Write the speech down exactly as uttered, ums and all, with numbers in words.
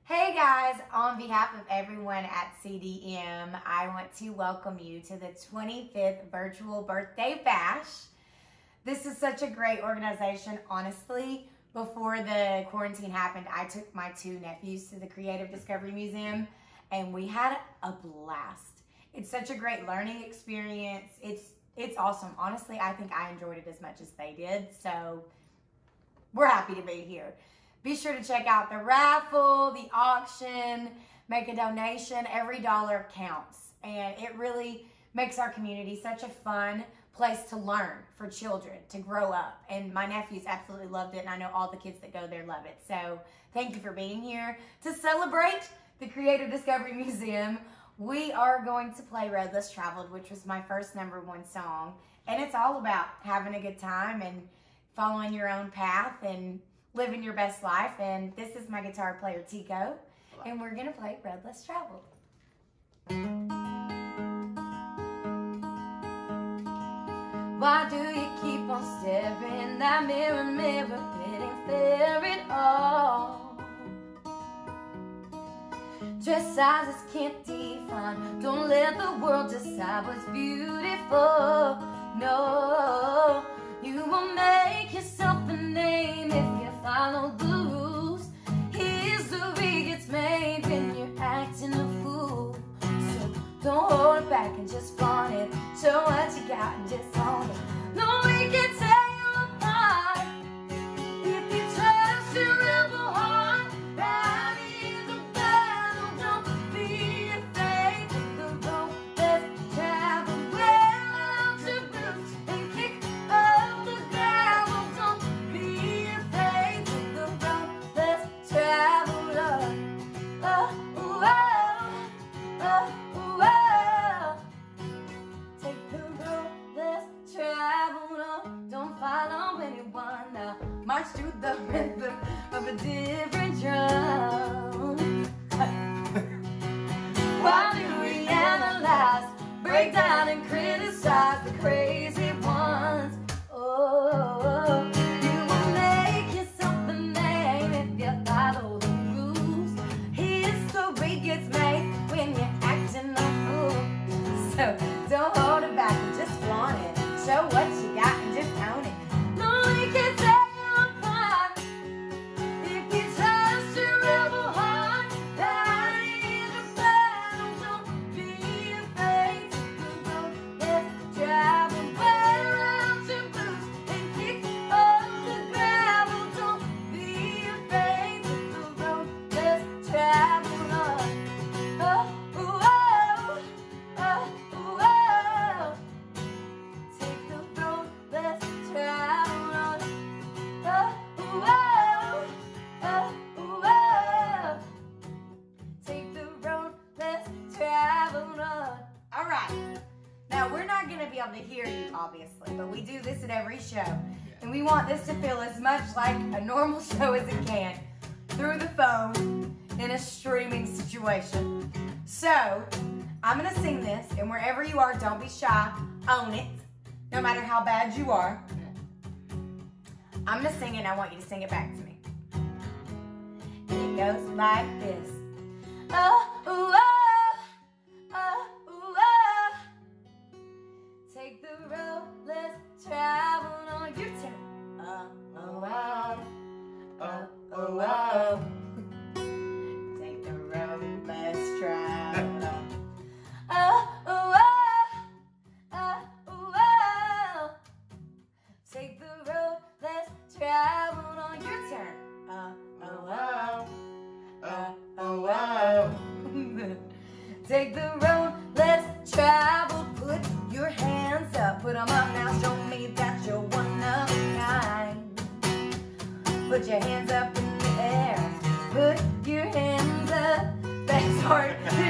Hey guys, on behalf of everyone at C D M, I want to welcome you to the twenty-fifth Virtual Birthday Bash. This is such a great organization. Honestly, before the quarantine happened, I took my two nephews to the Creative Discovery Museum and we had a blast. It's such a great learning experience. It's, it's awesome. Honestly, I think I enjoyed it as much as they did, so we're happy to be here. Be sure to check out the raffle, the auction, make a donation. Every dollar counts. And it really makes our community such a fun place to learn for children, to grow up. And my nephews absolutely loved it, and I know all the kids that go there love it. So thank you for being here. To celebrate the Creative Discovery Museum, we are going to play Road Less Traveled, which was my first number one song. And it's all about having a good time and following your own path and living your best life. And this is my guitar player, Tico, and we're gonna play Road Less Traveled. Why do you keep on staring that mirror, mirror, getting fair at all? Dress sizes can't define. Don't let the world decide what's beautiful. No, you will make yourself a name if you follow the rules. History gets made when you're acting a fool. So don't hold it back and just flaunt it. Show what you got and just own it. No, we can tear you apart if you trust your rebel heart. Right in the battle, don't be afraid of the road less traveled. Wear out your boots and kick up the gravel. Don't be afraid of the road less traveled. Oh, oh, oh, oh, oh, oh. Take the road less traveled. Oh, don't follow anyone now. March to the rhythm of a different drum. Why do we analyze, break down and criticize the crazy ones? Oh, you will make yourself a name if you follow the rules. History gets made when you're acting a fool. So don't hold it back and just flaunt it. Show what you got and just own it. No, we can tear you apart if you trust your rebel heart. Right in the battle, don't be afraid to go less travel. Wear out your boots and kick up the gravel. Don't be afraid of the road less traveled. Oh, oh, oh, oh, oh, oh. Take the road less traveled. Oh, oh, oh, oh, oh. Take the road less traveled. All right. Now, we're not going to be able to hear you, obviously, but we do this at every show. And we want this to feel as much like a normal show as it can through the phone in a streaming situation. So, I'm going to sing this, and wherever you are, don't be shy. Own it, no matter how bad you are. I'm going to sing it, and I want you to sing it back to me. And it goes like this. Oh, oh, oh, oh, oh, oh. Take the road less traveled on your turn. Oh, oh, oh, oh, oh, oh. Take the road less traveled on. Oh, oh, oh, oh, oh, oh. Take the road less traveled on your turn. Oh, oh, oh, oh, oh, oh. Take the road less traveled. Put your hands up, put them up now. Show me that you're one of a kind. Put your hands up in the air. Put your hands up. That's hard.